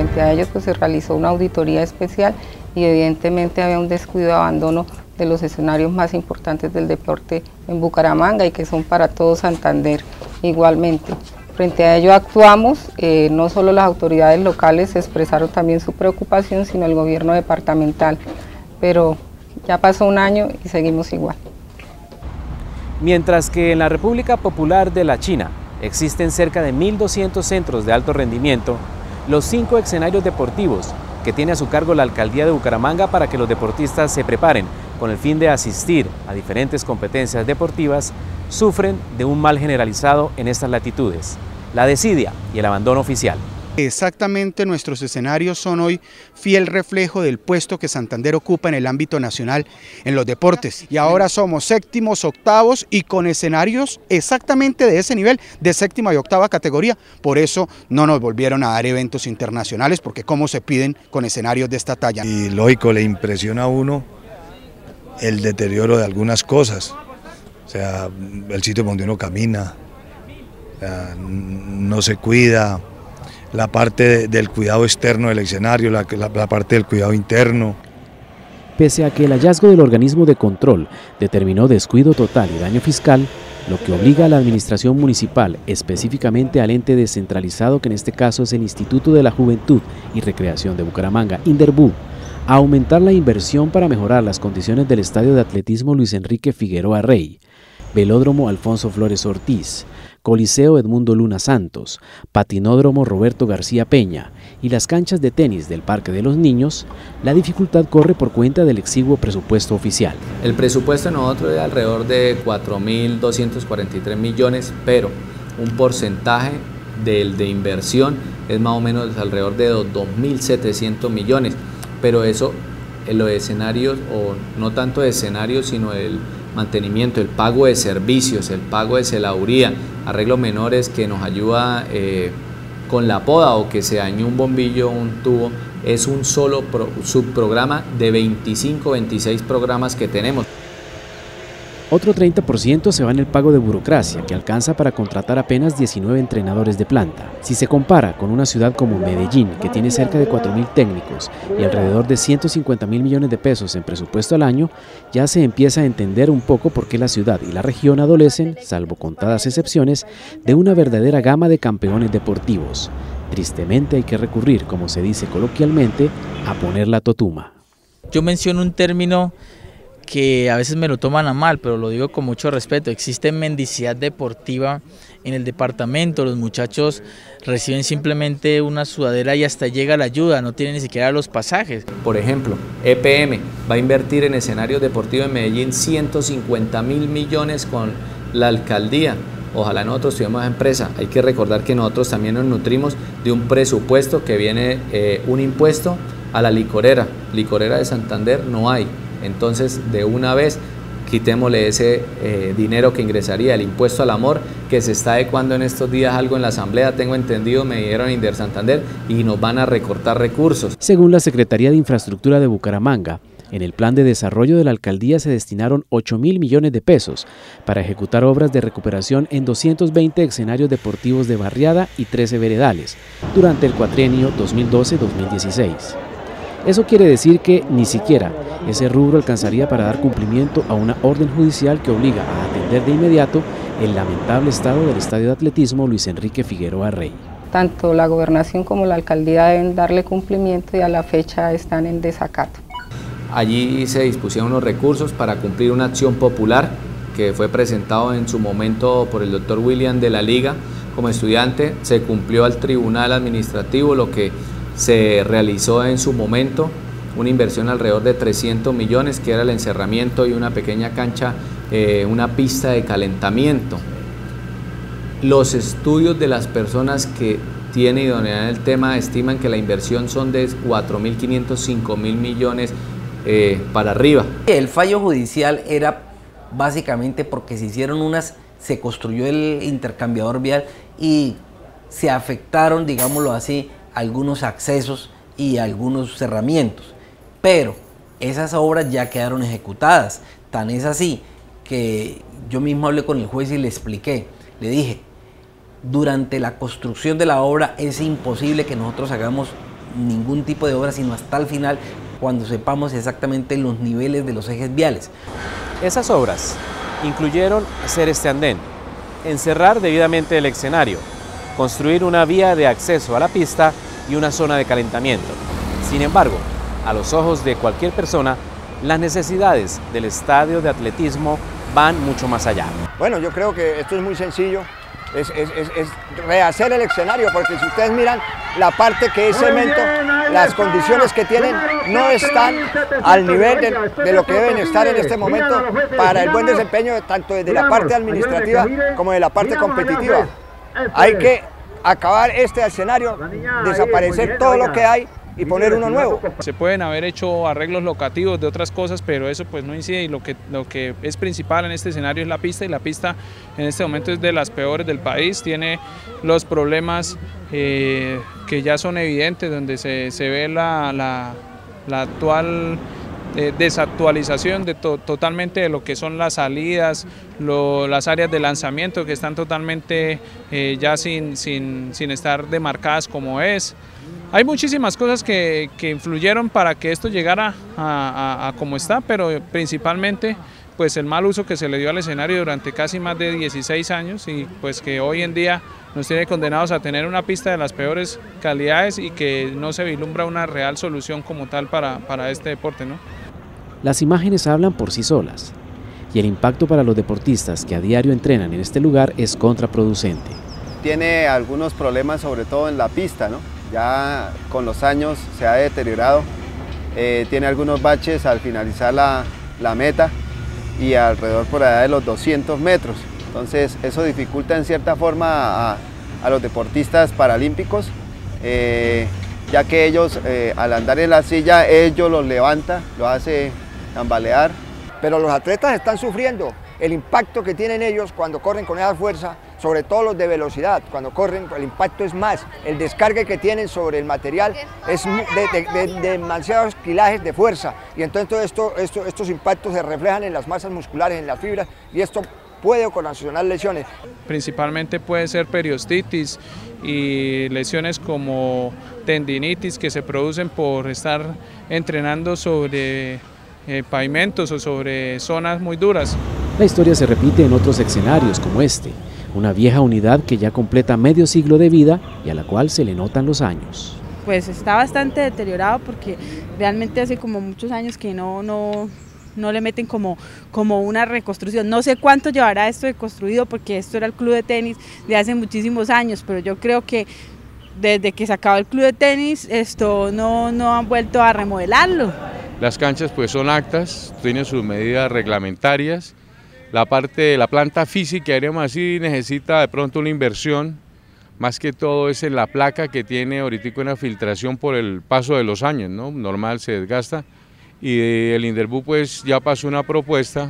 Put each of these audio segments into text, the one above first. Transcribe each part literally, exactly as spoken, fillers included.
frente a ellos pues se realizó una auditoría especial y evidentemente había un descuido de abandono de los escenarios más importantes del deporte en Bucaramanga y que son para todo Santander igualmente. Frente a ello actuamos, eh, no solo las autoridades locales expresaron también su preocupación, sino el gobierno departamental, pero ya pasó un año y seguimos igual. Mientras que en la República Popular de la China existen cerca de mil doscientos centros de alto rendimiento, los cinco escenarios deportivos que tiene a su cargo la Alcaldía de Bucaramanga para que los deportistas se preparen con el fin de asistir a diferentes competencias deportivas, sufren de un mal generalizado en estas latitudes, la desidia y el abandono oficial. Exactamente, nuestros escenarios son hoy fiel reflejo del puesto que Santander ocupa en el ámbito nacional en los deportes. Y ahora somos séptimos, octavos y con escenarios exactamente de ese nivel, de séptima y octava categoría. Por eso no nos volvieron a dar eventos internacionales, porque cómo se piden con escenarios de esta talla. Y lógico, le impresiona a uno el deterioro de algunas cosas. O sea, el sitio donde uno camina, o sea, no se cuida. La parte de, del cuidado externo del escenario, la, la, la parte del cuidado interno. Pese a que el hallazgo del organismo de control determinó descuido total y daño fiscal, lo que obliga a la administración municipal, específicamente al ente descentralizado que en este caso es el Instituto de la Juventud y Recreación de Bucaramanga, INDERBU, a aumentar la inversión para mejorar las condiciones del estadio de atletismo Luis Enrique Figueroa Rey, Velódromo Alfonso Flores Ortiz, Coliseo Edmundo Luna Santos, Patinódromo Roberto García Peña y las canchas de tenis del Parque de los Niños, la dificultad corre por cuenta del exiguo presupuesto oficial. El presupuesto de nosotros es alrededor de cuatro mil doscientos cuarenta y tres millones, pero un porcentaje del de inversión es más o menos alrededor de dos mil setecientos millones, pero eso en los escenarios, o no tanto de escenarios, sino el mantenimiento, el pago de servicios, el pago de celaduría, arreglos menores que nos ayuda eh, con la poda o que se dañó un bombillo o un tubo, es un solo pro, subprograma de veinticinco, veintiséis programas que tenemos. Otro treinta por ciento se va en el pago de burocracia, que alcanza para contratar apenas diecinueve entrenadores de planta. Si se compara con una ciudad como Medellín, que tiene cerca de cuatro mil técnicos y alrededor de ciento cincuenta mil millones de pesos en presupuesto al año, ya se empieza a entender un poco por qué la ciudad y la región adolecen, salvo contadas excepciones, de una verdadera gama de campeones deportivos. Tristemente hay que recurrir, como se dice coloquialmente, a poner la totuma. Yo menciono un término que a veces me lo toman a mal, pero lo digo con mucho respeto. Existe mendicidad deportiva en el departamento, los muchachos reciben simplemente una sudadera y hasta llega la ayuda, no tienen ni siquiera los pasajes. Por ejemplo, E P M va a invertir en escenarios deportivos en Medellín ciento cincuenta mil millones con la alcaldía. Ojalá nosotros tuviéramos empresa. Hay que recordar que nosotros también nos nutrimos de un presupuesto que viene, eh, un impuesto a la licorera. Licorera de Santander no hay. Entonces, de una vez, quitémosle ese eh, dinero que ingresaría, el impuesto al amor, que se está adecuando en estos días algo en la asamblea, tengo entendido, me dijeron en Inder Santander, y nos van a recortar recursos. Según la Secretaría de Infraestructura de Bucaramanga, en el plan de desarrollo de la alcaldía se destinaron ocho mil millones de pesos para ejecutar obras de recuperación en doscientos veinte escenarios deportivos de barriada y trece veredales durante el cuatrienio dos mil doce a dos mil dieciséis. Eso quiere decir que ni siquiera ese rubro alcanzaría para dar cumplimiento a una orden judicial que obliga a atender de inmediato el lamentable estado del estadio de atletismo Luis Enrique Figueroa Rey. Tanto la gobernación como la alcaldía deben darle cumplimiento y a la fecha están en desacato. Allí se dispusieron unos recursos para cumplir una acción popular que fue presentado en su momento por el doctor William de la Liga como estudiante. Se cumplió al tribunal administrativo lo que se realizó en su momento, una inversión alrededor de trescientos millones, que era el encerramiento y una pequeña cancha, eh, una pista de calentamiento. Los estudios de las personas que tienen idoneidad en el tema estiman que la inversión son de cuatro mil quinientos, cinco mil millones eh, para arriba. El fallo judicial era básicamente porque se hicieron unas, se construyó el intercambiador vial y se afectaron, digámoslo así, algunos accesos y algunos cerramientos, pero esas obras ya quedaron ejecutadas. Tan es así que yo mismo hablé con el juez y le expliqué, le dije, durante la construcción de la obra es imposible que nosotros hagamos ningún tipo de obra, sino hasta el final, cuando sepamos exactamente los niveles de los ejes viales. Esas obras incluyeron hacer este andén, encerrar debidamente el escenario, construir una vía de acceso a la pista y una zona de calentamiento. Sin embargo, a los ojos de cualquier persona, las necesidades del estadio de atletismo van mucho más allá. Bueno, yo creo que esto es muy sencillo, es, es, es, es rehacer el escenario, porque si ustedes miran la parte que es cemento, las condiciones que tienen no están al nivel de, de lo que deben estar en este momento para el buen desempeño tanto desde la parte administrativa como de la parte competitiva. Hay que acabar este escenario, desaparecer todo lo que hay y poner uno nuevo. Se pueden haber hecho arreglos locativos de otras cosas, pero eso pues no incide, y lo que, lo que es principal en este escenario es la pista, y la pista en este momento es de las peores del país, tiene los problemas eh, que ya son evidentes, donde se, se ve la, la, la actual eh, desactualización de to, totalmente de lo que son las salidas, lo, las áreas de lanzamiento que están totalmente eh, ya sin, sin, sin estar demarcadas como es. Hay muchísimas cosas que, que influyeron para que esto llegara a, a, a como está, pero principalmente pues el mal uso que se le dio al escenario durante casi más de dieciséis años, y pues que hoy en día nos tiene condenados a tener una pista de las peores calidades y que no se vislumbra una real solución como tal para, para este deporte, ¿no? Las imágenes hablan por sí solas, y el impacto para los deportistas que a diario entrenan en este lugar es contraproducente. Tiene algunos problemas, sobre todo en la pista, ¿no? Ya con los años se ha deteriorado, eh, tiene algunos baches al finalizar la, la meta y alrededor por allá de los doscientos metros, entonces eso dificulta en cierta forma a, a los deportistas paralímpicos, eh, ya que ellos eh, al andar en la silla, ellos los levanta, lo hace tambalear. Pero los atletas están sufriendo el impacto que tienen ellos cuando corren con esa fuerza, sobre todo los de velocidad, cuando corren el impacto es más, el descargue que tienen sobre el material es de, de, de, de demasiados kilajes de fuerza, y entonces todo esto, esto, estos impactos se reflejan en las masas musculares, en las fibras, y esto puede ocasionar lesiones. Principalmente puede ser periostitis y lesiones como tendinitis que se producen por estar entrenando sobre eh, pavimentos o sobre zonas muy duras. La historia se repite en otros escenarios como este, una vieja unidad que ya completa medio siglo de vida y a la cual se le notan los años. Pues está bastante deteriorado porque realmente hace como muchos años que no, no, no le meten como, como una reconstrucción. No sé cuánto llevará esto de construido, porque esto era el club de tenis de hace muchísimos años, pero yo creo que desde que se acabó el club de tenis esto no, no han vuelto a remodelarlo. Las canchas pues son actas, tienen sus medidas reglamentarias. La parte de la planta física, diríamos así, necesita de pronto una inversión, más que todo es en la placa que tiene ahorita una filtración por el paso de los años, ¿no? Normal, se desgasta, y el Inderbú pues ya pasó una propuesta,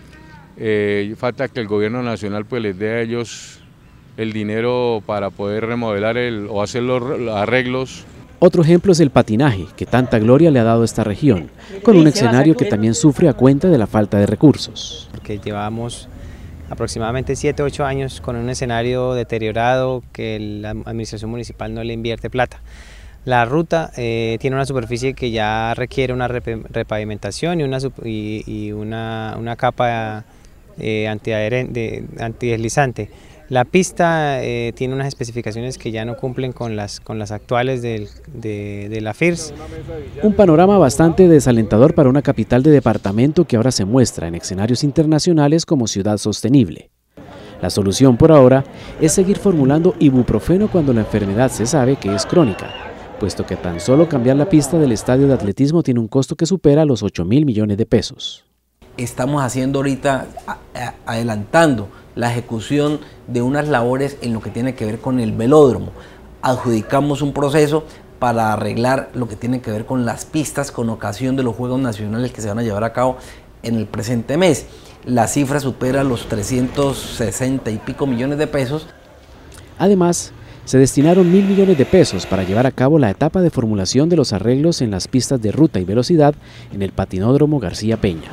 eh, falta que el gobierno nacional pues les dé a ellos el dinero para poder remodelar el, o hacer los arreglos. Otro ejemplo es el patinaje, que tanta gloria le ha dado a esta región, con un escenario que también sufre a cuenta de la falta de recursos. Porque llevamos aproximadamente siete u ocho años con un escenario deteriorado que la administración municipal no le invierte plata. La ruta eh, tiene una superficie que ya requiere una repavimentación y una, y, y una, una capa eh, antiadherente, antideslizante. La pista eh, tiene unas especificaciones que ya no cumplen con las, con las actuales del, de, de la F I R S. Un panorama bastante desalentador para una capital de departamento que ahora se muestra en escenarios internacionales como ciudad sostenible. La solución por ahora es seguir formulando ibuprofeno cuando la enfermedad se sabe que es crónica, puesto que tan solo cambiar la pista del estadio de atletismo tiene un costo que supera los ocho mil millones de pesos. Estamos haciendo ahorita, a, a, adelantando la ejecución de unas labores en lo que tiene que ver con el velódromo. Adjudicamos un proceso para arreglar lo que tiene que ver con las pistas con ocasión de los Juegos Nacionales que se van a llevar a cabo en el presente mes. La cifra supera los trescientos sesenta y pico millones de pesos. Además, se destinaron mil millones de pesos para llevar a cabo la etapa de formulación de los arreglos en las pistas de ruta y velocidad en el patinódromo García Peña.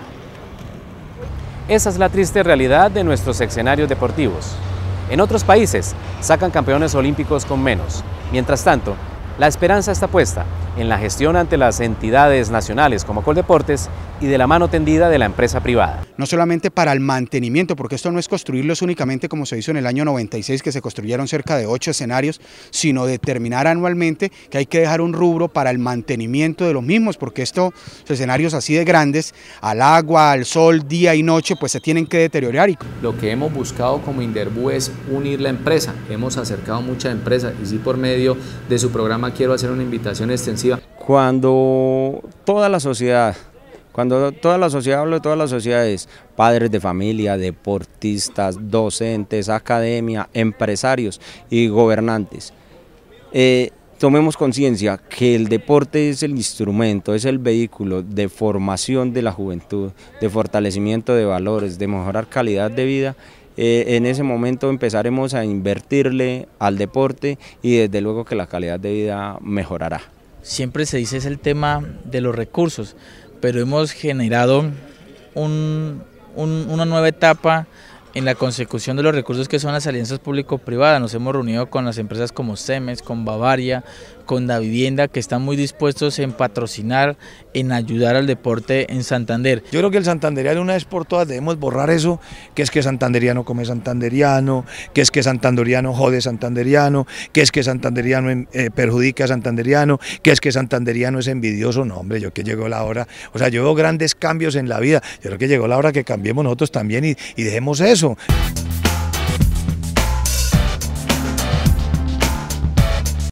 Esa es la triste realidad de nuestros escenarios deportivos. En otros países sacan campeones olímpicos con menos. Mientras tanto, La esperanza está puesta en la gestión ante las entidades nacionales como Coldeportes y de la mano tendida de la empresa privada. No solamente para el mantenimiento, porque esto no es construirlos únicamente como se hizo en el año noventa y seis, que se construyeron cerca de ocho escenarios, sino determinar anualmente que hay que dejar un rubro para el mantenimiento de los mismos, porque estos escenarios así de grandes, al agua, al sol, día y noche, pues se tienen que deteriorar. Lo que hemos buscado como Inderbú es unir la empresa, hemos acercado muchas empresas y sí por medio de su programa quiero hacer una invitación extensiva. Cuando toda la sociedad, cuando toda la sociedad, hablo de todas las sociedades, padres de familia, deportistas, docentes, academia, empresarios y gobernantes, eh, tomemos conciencia que el deporte es el instrumento, es el vehículo de formación de la juventud, de fortalecimiento de valores, de mejorar calidad de vida. Eh, en ese momento empezaremos a invertirle al deporte y desde luego que la calidad de vida mejorará. Siempre se dice es el tema de los recursos, pero hemos generado un, un, una nueva etapa en la consecución de los recursos que son las alianzas público-privadas. Nos hemos reunido con las empresas como Cemex, con Bavaria, con Davivienda, que están muy dispuestos en patrocinar, en ayudar al deporte en Santander. Yo creo que el santanderiano una vez por todas debemos borrar eso, que es que santanderiano come santanderiano, que es que santanderiano jode santanderiano, que es que santanderiano eh, perjudica a santanderiano, que es que santanderiano es envidioso. No, hombre, yo que llegó la hora, o sea, yo veo grandes cambios en la vida, yo creo que llegó la hora que cambiemos nosotros también y, y dejemos eso.